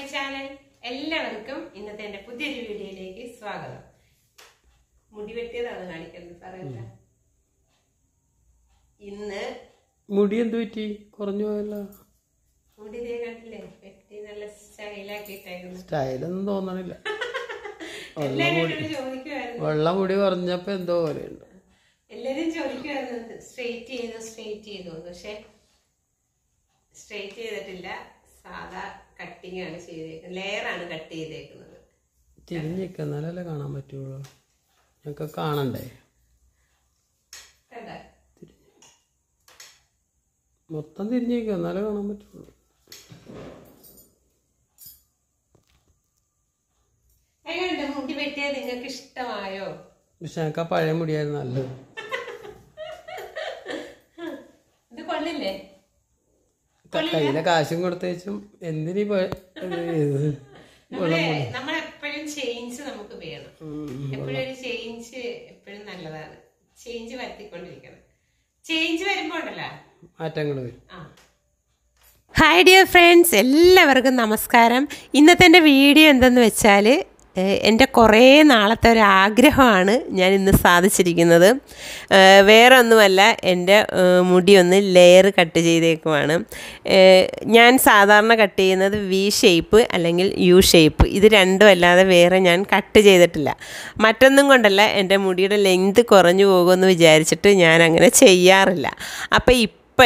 Channel. എല്ലാവർക്കും ഇന്നത്തെ എന്റെ പുതിയൊരു വീഡിയോയിലേക്ക് സ്വാഗതം. മുടി വെട്ടിയതാണ് കാണിക്കുന്നത്. പറയണ്ട, ഇന്ന് മുടി എന്ത് പറ്റി? കുറഞ്ഞു പോയല്ലോ. മുടി കണ്ടില്ലേ, വെട്ടി നല്ല സ്റ്റൈലാക്കിയിട്ടായിരുന്നു. സ്റ്റൈലൊന്നും തോന്നണില്ല. ചോദിക്കുമായിരുന്നു വെള്ള മുടി കുറഞ്ഞപ്പോ എന്തോ പോലെയുണ്ട്. എല്ലാരും ചോദിക്കുമായിരുന്നു സ്ട്രെയിറ്റ് ചെയ്തു. പക്ഷെ സ്ട്രെയിറ്റ് ചെയ്തിട്ടില്ല, സാധാ കട്ടിങ് ആണ് ചെയ്തേക്കുന്നത്, ലെയറാണ് കട്ട് ചെയ്തേക്കുന്നത്. തിരിഞ്ഞിക്ക എന്നാലല്ലേ കാണാൻ പറ്റുള്ളൂ. ഞങ്ങൾക്ക് കാണണ്ടേ? മൊത്തം തിരിഞ്ഞിക്ക എന്നാലേ കാണാൻ പറ്റുള്ളൂ. എങ്ങനെയുണ്ട് മുടി വെട്ടിയത്? നിങ്ങൾക്ക് ഇഷ്ടമായോ? പക്ഷെ ഞങ്ങൾക്ക് ആ പഴയ മുടിയായിരുന്നു നല്ലത്. ഇത് കൊള്ളില്ലേ? കയ്യിലെ കാശും കൊടുത്തേച്ചും എന്തിനീ നമ്മളെപ്പോഴും ചേഞ്ച് നമുക്ക് വേണം. എപ്പോഴും ഒരു ചേഞ്ച് എപ്പോഴും നല്ലതാണ്. ചേഞ്ച് വരുത്തിക്കൊണ്ടിരിക്കണം. ചേഞ്ച് വരുമ്പോ ഉണ്ടല്ലോ മാറ്റങ്ങൾ വരും. ഹായ് ഡിയർ ഫ്രണ്ട്സ്, എല്ലാവർക്കും നമസ്കാരം. ഇന്നത്തെ എൻ്റെ വീഡിയോ എന്തെന്ന് വെച്ചാൽ, എൻ്റെ കുറേ നാളത്തെ ഒരു ആഗ്രഹമാണ് ഞാൻ ഇന്ന് സാധിച്ചിരിക്കുന്നത്. വേറെ ഒന്നുമല്ല, എൻ്റെ മുടി ഒന്ന് ലെയർ കട്ട് ചെയ്തേക്കുവാണ്. ഞാൻ സാധാരണ കട്ട് ചെയ്യുന്നത് വി ഷേപ്പ് അല്ലെങ്കിൽ യു ഷേപ്പ്, ഇത് രണ്ടും അല്ലാതെ വേറെ ഞാൻ കട്ട് ചെയ്തിട്ടില്ല. മറ്റൊന്നും കൊണ്ടല്ല, എൻ്റെ മുടിയുടെ ലെങ്ത് കുറഞ്ഞു പോകുമെന്ന് വിചാരിച്ചിട്ട് ഞാൻ അങ്ങനെ ചെയ്യാറില്ല. അപ്പോൾ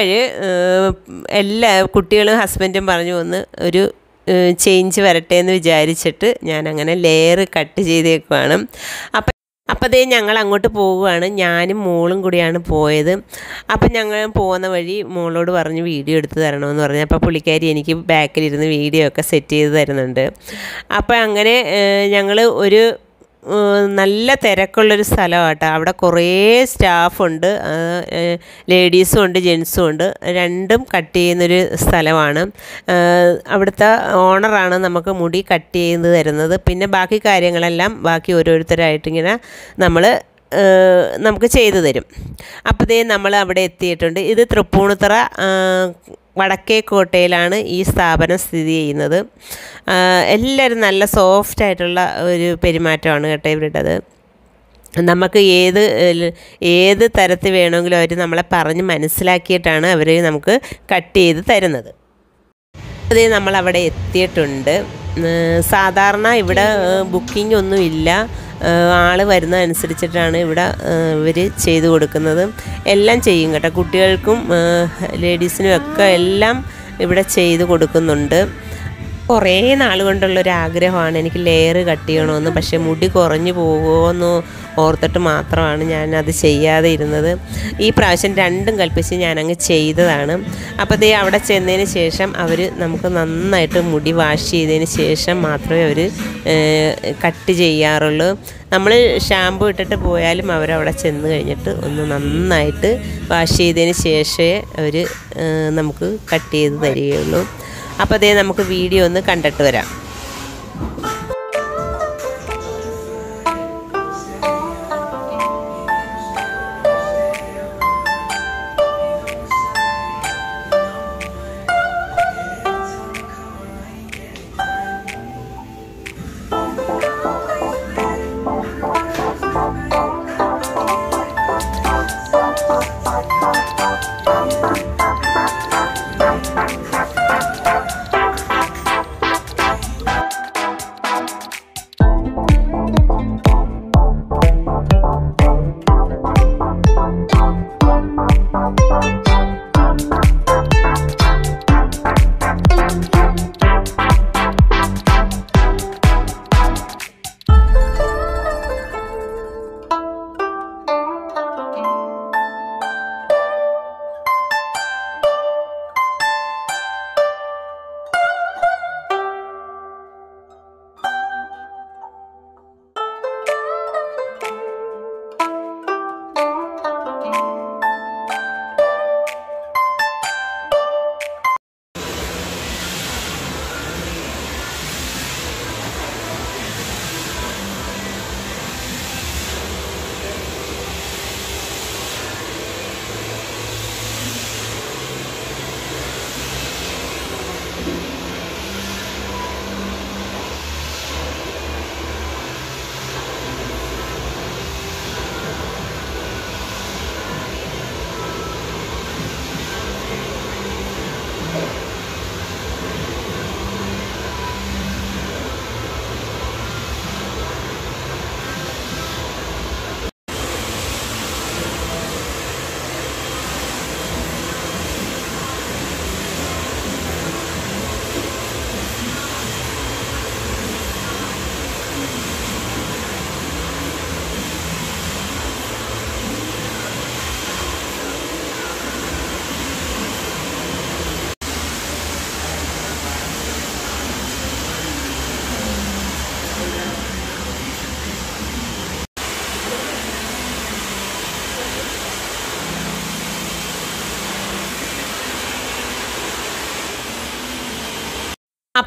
എല്ലാ കുട്ടികളും ഹസ്ബൻഡും പറഞ്ഞു വന്ന് ഒരു ചേഞ്ച് വരട്ടെ എന്ന് വിചാരിച്ചിട്ട് ഞാനങ്ങനെ ലെയർ കട്ട് ചെയ്തേക്കുവാണ്. അപ്പോൾ അതേ ഞങ്ങൾ അങ്ങോട്ട് പോവുകയാണ്. ഞാനും മോളും കൂടിയാണ് പോയത്. അപ്പം ഞങ്ങൾ പോകുന്ന വഴി മോളോട് പറഞ്ഞ് വീഡിയോ എടുത്ത് തരണമെന്ന് പറഞ്ഞു. അപ്പോൾ പുള്ളിക്കാരി എനിക്ക് ബാക്കിലിരുന്ന് വീഡിയോ ഒക്കെ സെറ്റ് ചെയ്ത് തരുന്നുണ്ട്. അപ്പോൾ അങ്ങനെ ഞങ്ങൾ ഒരു നല്ല തിരക്കുള്ളൊരു സ്ഥലമാണ് കേട്ടോ. അവിടെ കുറേ സ്റ്റാഫുണ്ട്, ലേഡീസും ഉണ്ട് ജെൻസും ഉണ്ട്. രണ്ടും കട്ട് ചെയ്യുന്നൊരു സ്ഥലമാണ്. അവിടുത്തെ ഓണറാണ് നമുക്ക് മുടി കട്ട് ചെയ്ത് തരുന്നത്. പിന്നെ ബാക്കി കാര്യങ്ങളെല്ലാം ബാക്കി ഓരോരുത്തരായിട്ടിങ്ങനെ നമുക്ക് ചെയ്തു തരും. അപ്പോഴത്തേ നമ്മൾ അവിടെ എത്തിയിട്ടുണ്ട്. ഇത് തൃപ്പൂണിത്തുറ വടക്കേക്കോട്ടയിലാണ് ഈ സ്ഥാപനം സ്ഥിതി ചെയ്യുന്നത്. എല്ലാവരും നല്ല സോഫ്റ്റായിട്ടുള്ള ഒരു പെരുമാറ്റമാണ് കേട്ടോ ഇവരുടേത്. നമുക്ക് ഏത് തരത്തിൽ വേണമെങ്കിലും അവർ നമ്മളെ പറഞ്ഞ് മനസ്സിലാക്കിയിട്ടാണ് അവർ നമുക്ക് കട്ട് ചെയ്ത് തരുന്നത്. അതേ നമ്മളവിടെ എത്തിയിട്ടുണ്ട്. സാധാരണ ഇവിടെ ബുക്കിംഗ് ഒന്നുമില്ല, ആൾ വരുന്നതനുസരിച്ചിട്ടാണ് ഇവിടെ ഇവർ ചെയ്തു കൊടുക്കുന്നത്. എല്ലാം ചെയ്യും കേട്ടോ, കുട്ടികൾക്കും ലേഡീസിനും ഒക്കെ എല്ലാം ഇവിടെ ചെയ്തു കൊടുക്കുന്നുണ്ട്. കുറേ നാൾ കൊണ്ടുള്ളൊരു ആഗ്രഹമാണ് എനിക്ക് ലെയർ കട്ട് ചെയ്യണമെന്ന്. പക്ഷേ മുടി കുറഞ്ഞു പോകുമോയെന്ന് ഓർത്തിട്ട് മാത്രമാണ് ഞാനത് ചെയ്യാതെ ഇരുന്നത്. ഈ പ്രാവശ്യം രണ്ടും കൽപ്പിച്ച് ഞാനങ്ങ് ചെയ്തതാണ്. അപ്പോൾ ദേ അവിടെ ചെന്നതിന് ശേഷം അവർ നമുക്ക് നന്നായിട്ട് മുടി വാഷ് ചെയ്തതിന് ശേഷം മാത്രമേ അവർ കട്ട് ചെയ്യാറുള്ളൂ. നമ്മൾ ഷാമ്പു ഇട്ടിട്ട് പോയാലും അവരവിടെ ചെന്ന് കഴിഞ്ഞിട്ട് ഒന്ന് നന്നായിട്ട് വാഷ് ചെയ്തതിന് ശേഷമേ അവർ നമുക്ക് കട്ട് ചെയ്ത് തരികയുള്ളൂ. അപ്പോൾ അതേ നമുക്ക് വീഡിയോ ഒന്ന് കണ്ടിട്ട് വരാം.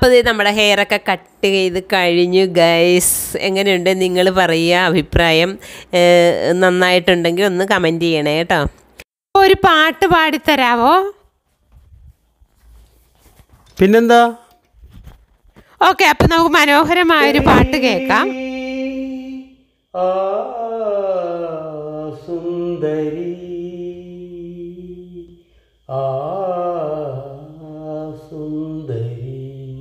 അപ്പോൾ ഇത് നമ്മുടെ ഹെയറൊക്കെ കട്ട് ചെയ്ത് കഴിഞ്ഞു ഗൈസ്. എങ്ങനെയുണ്ട് നിങ്ങൾ പറയുക അഭിപ്രായം. നന്നായിട്ടുണ്ടെങ്കിൽ ഒന്ന് കമൻറ്റ് ചെയ്യണേ കേട്ടോ. ഒരു പാട്ട് പാടിത്തരാവോ? പിന്നെന്താ? ഓക്കെ, അപ്പം നമുക്ക് മനോഹരമായൊരു പാട്ട് കേൾക്കാം. സുന്ദരി സുന്ദരി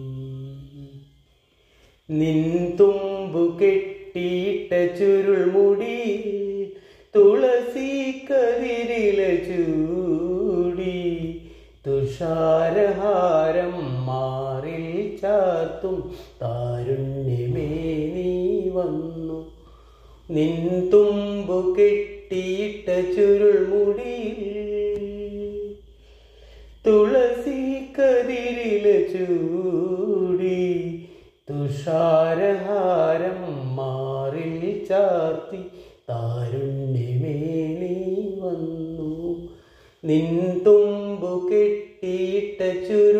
നിൻ തുമ്പു കെട്ടിയിട്ട ചുരുൾമുടി തുളസി കതിരില ചൂടി തുഷാരഹാരം മാറിൽ ചാർത്തും താരുണ്യമേ നീ വന്നു. നിൻ തുമ്പു കെട്ടിയിട്ട ചുരുൾമുടി തുളസി കതിരില ചൂടി തുഷാരഹാരം മാറിൽ ചാർത്തി താരുണ്യമേ നീ വന്നു. നിൻ തുമ്പു കെട്ടിയിട്ട ചുരു